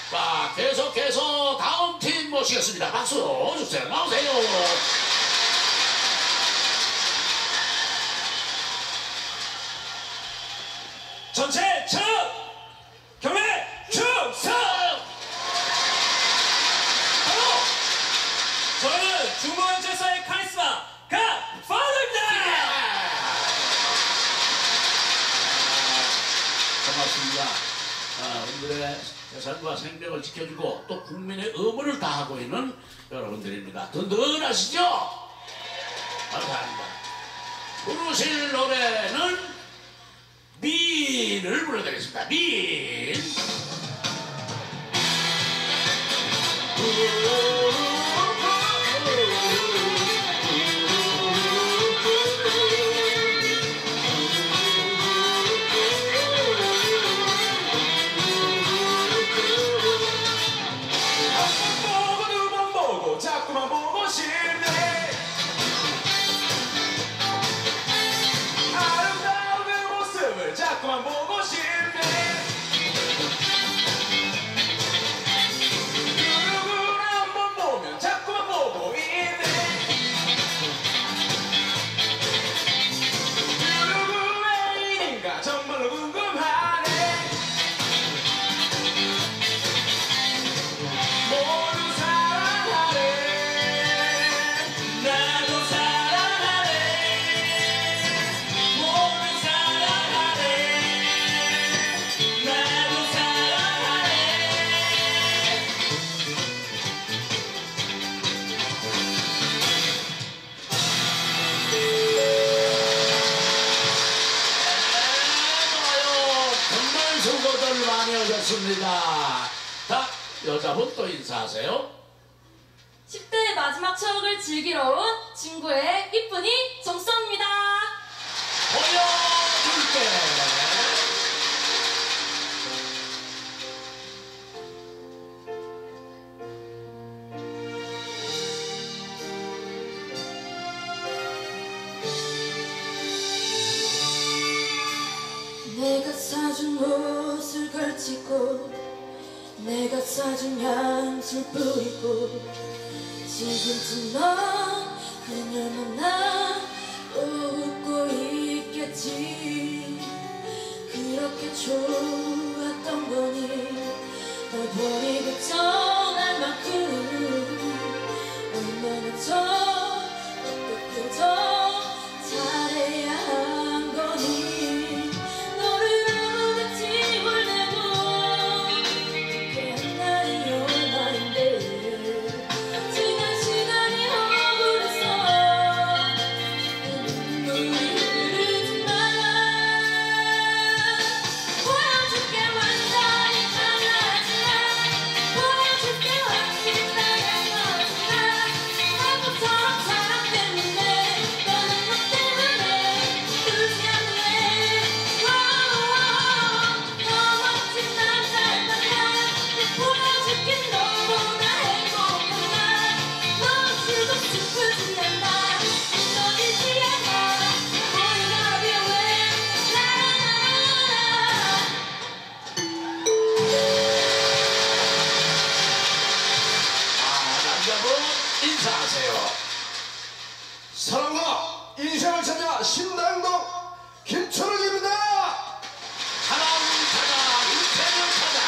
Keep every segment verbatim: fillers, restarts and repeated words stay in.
자, 계속해서 다음 팀 모시겠습니다. 박수 주세요. 나오세요. 전체 첫 경례 충성! 바로 저는 중고한 제사의 카리스마 갓파더입니다. 반갑습니다. 아, 오늘의 재산과 생명을 지켜주고 또 국민의 의무를 다하고 있는 여러분들입니다. 든든하시죠? 감사합니다. 부르실 노래는 민을 불러드리겠습니다. 민. 자꾸만 보고 싶네. 아름다운 그 모습을 자꾸만 보고 싶네. 그 누구를 한번 보면 자꾸만 보고 있네. 그 누구의 일인가 정말로 궁금하네. 모두 사랑하네. 나도 사랑하네. 모두 사랑하네. 나도 사랑하네. 좋아요. 정말 수고들 많이 하셨습니다. 자, 여자분 또 인사하세요. 십 대 마지막 추억을 즐기러 온 친구의 이쁜이 정수입니다. 보여줄게. 내가 사준 옷을 걸치고 내가 사준 향수를 뿌리고 지금쯤 넌 그녀를 만나 웃고 있겠지. 그렇게 좋았던 거니 널 버리고 떠날 만큼 얼마나 더 어떻게 더 잘해야 한 거니. 너를 아무렇지 몰래도 그렇게 한 날이 얼마인데 지난 시간이 억울해서 눈물이 흐르지만 보여줄게. 완전히 달라지만 보여줄게. 확실하게 너지만 나부처럼 사랑 때문에 너는 너 때문에 울지 않을래. 너 멋진 남자였다면 보여줄게. 너보다 행복한 날 너 없이도 슬프지 않아. 무너지지 않아. Boy love you way. 라라라라. 아, 남자분 인사하세요. 사랑과 인생을 찾아 신당동 김철욱입니다. 사랑 찾아 인생을 찾아.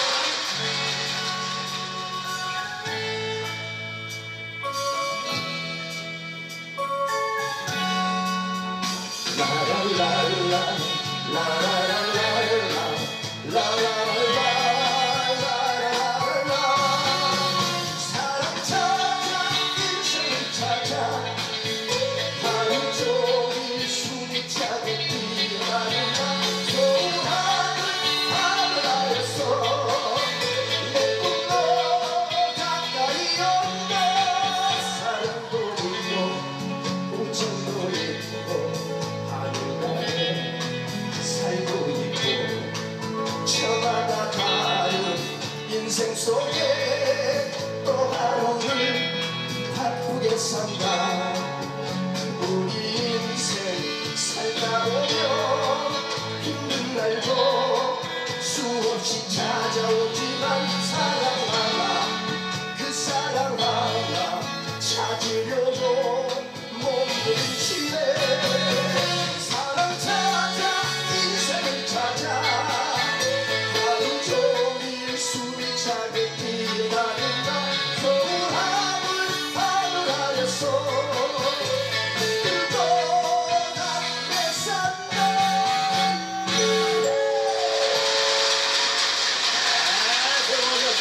라라라라 라라라라라 라라라라라라라 사랑 찾아 인생을 찾아 하루 종일 숨이 차게 뛰어가는 소원하는 하늘하였어. 내 꿈도 가까이 온다. 사랑도 불고 우정도 예쁘고 하늘나라에 살고 있고 저마다 다른 인생 속에 또 하루를 바쁘게 산다. 우리 인생 살다 보면 힘든 날도 수없이 찾아오지만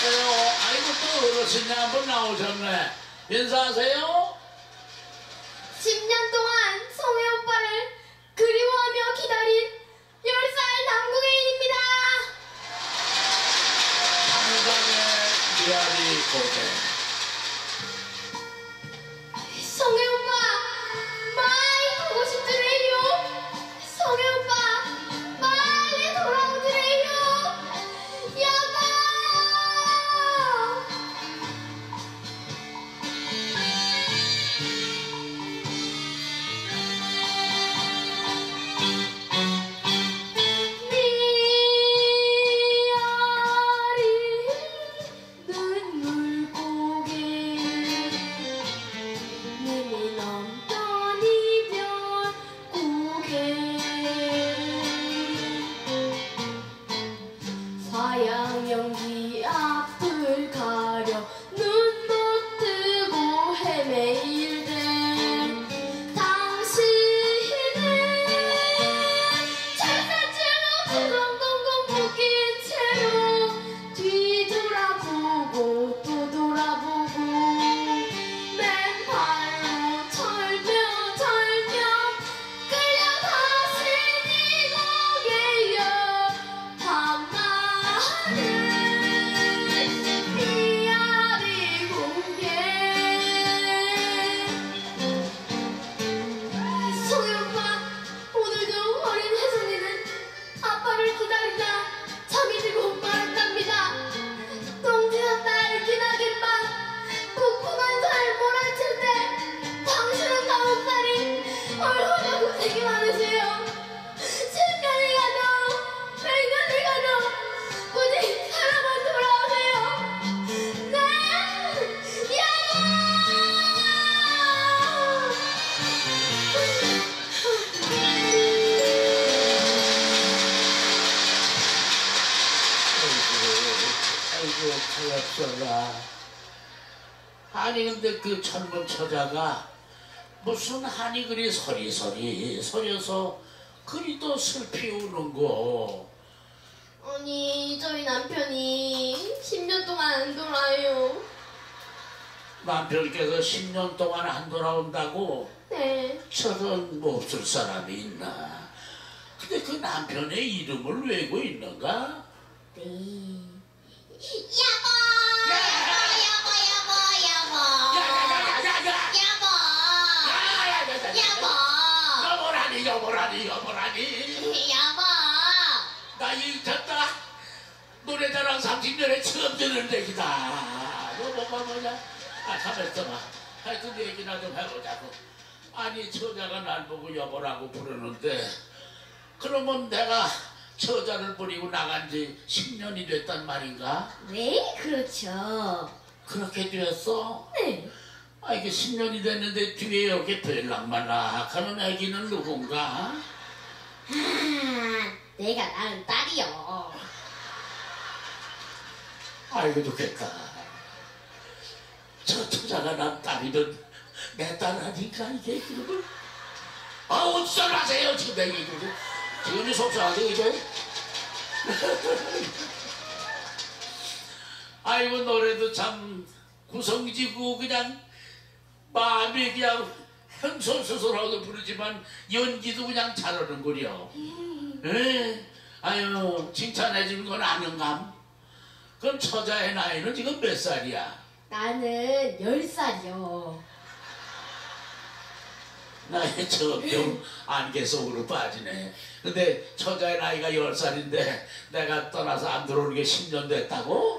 아유, 아이고 또 어르신이 한번 나오셨네. 인사하세요. 십 년 동안 성혜 오빠를 그리워하며 기다린 열 살 남궁혜인입니다. 한강의 미아리 고개. 성혜 오빠 많이 보고 싶더래요. 성혜 오빠 빨리 돌아오더래요. 여보. 미아리 눈물 고개 님이 넘던 이별 고개 화양 연기 앞을 가려 눈도 뜨고 헤매일 때 당신은 철사줄로 두동동동 묶인 채로 뒤돌아보고 또 돌아보고 맨발로 절며 절며 끌려가신 이 고개여 밤하늘 미아리 고개. 성희 오빠 오늘도 어린 혜선이는 아빠를 기다리다 잠이 들고 말았답니다. 동지는 날 기나긴 밤 푹푹한 살 몰아칠 때 당신은 가온 날이 얼마나 고생이 많으세요. 십 년이 가도 백 년이 가도 부디 사랑만 돌아오세요. 네 아이고, 아이고, 탈락서라. 아니, 근데 그 젊은 처자가 무슨 한이 그리 서리서리 서려서 그리도 슬피 우는 거. 아니 저희 남편이 십 년 동안 안 돌아요. 남편께서 십 년 동안 안 돌아온다고? 네. 저런 뭐 없을 사람이 있나? 근데 그 남편의 이름을 외고 있는가? 네. 여보, 야! 여보, 여보, 여보, 야야야야야야! 여보, 여보, 여보라니 여보라니 여보라니. 여보. 나 잊었다. 노래자랑 삼십 년에 처음 듣는 얘기다. 여보가 뭐냐? 아, 가만 있어봐. 하여튼 얘기나 좀 해보자고. 아니, 처자가 날 보고 여보라고 부르는데, 그러면 내가 처자를 버리고 나간 지 십 년이 됐단 말인가? 네, 그렇죠. 그렇게 되었어? 네. 아, 이게 십 년이 됐는데 뒤에 여기 별랑말랑하는 애기는 누군가? 아, 내가 낳은 딸이요. 아이고, 좋겠다. 저 처자가 난 딸이든 내 딸 아니까 이게 그러면. 아, 어쩌라세요 지금 내 얘기를. 지금이 속상하게 이제. 아이고, 노래도 참 구성지고 그냥 마음이 그냥 횡설수설하게 부르지만 연기도 그냥 잘하는구려. 에? 아유, 칭찬해주는 건 아는감. 그럼 처자의 나이는 지금 몇 살이야? 나는 열 살이요. 나의 점점 안개 속으로 빠지네. 근데 처자의 나이가 열 살인데 내가 떠나서 안 들어오는 게 십 년 됐다고?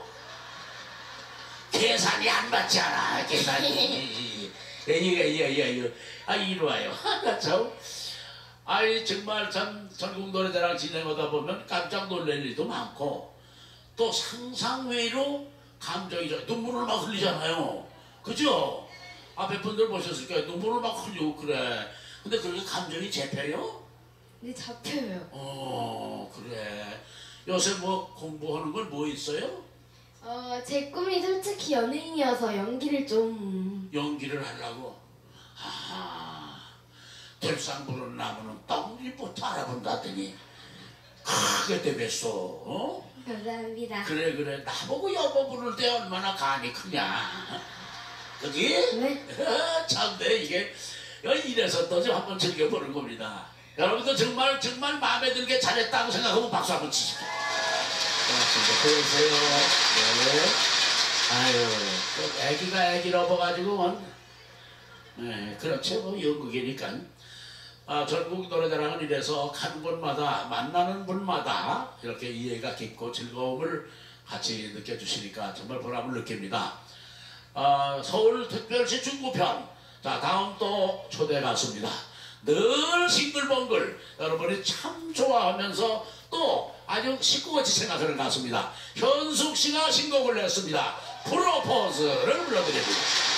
계산이 안 맞지 않아, 계산이. 예예예예. 아, 이리 와요. 나 참. 아이, 정말 참 전국 노래자랑 진행하다 보면 깜짝 놀랄 일도 많고 또 상상외로 감정이 저 눈물을 막 흘리잖아요. 그죠? 앞에 분들 보셨을 거예요. 눈물을 막 흘리고 그래. 근데 그렇게 감정이 잡혀요? 네, 잡혀요. 어, 그래. 요새 뭐 공부하는 건 뭐 있어요? 어, 제 꿈이 솔직히 연예인이어서 연기를 좀... 연기를 하려고. 아, 들상 부른 나무는 떡잎부터 알아본다더니 크게 되겠어. 어? 감사합니다. 그래 그래 나보고 여보 부를 때 얼마나 간이 크냐 그지? 네. 참네 이게 이래서 또 좀 한번 즐겨보는 겁니다. 여러분도 정말 정말 마음에 들게 잘했다고 생각하면 박수 한번 치십시오. 고맙습니다. 보세요. 네. 아유 또 애기가 애기를 업어가지고 네 그렇죠 뭐 연극이니까 아, 전국 노래자랑은 이래서 간 곳마다 만나는 분마다 이렇게 이해가 깊고 즐거움을 같이 느껴주시니까 정말 보람을 느낍니다. 아, 서울특별시 중구편 자 다음 또 초대 가수입니다. 늘 싱글벙글 여러분이 참 좋아하면서 또 아주 식구같이 생각하는 가수입니다. 현숙씨가 신곡을 냈습니다. 프로포즈를 불러드립니다.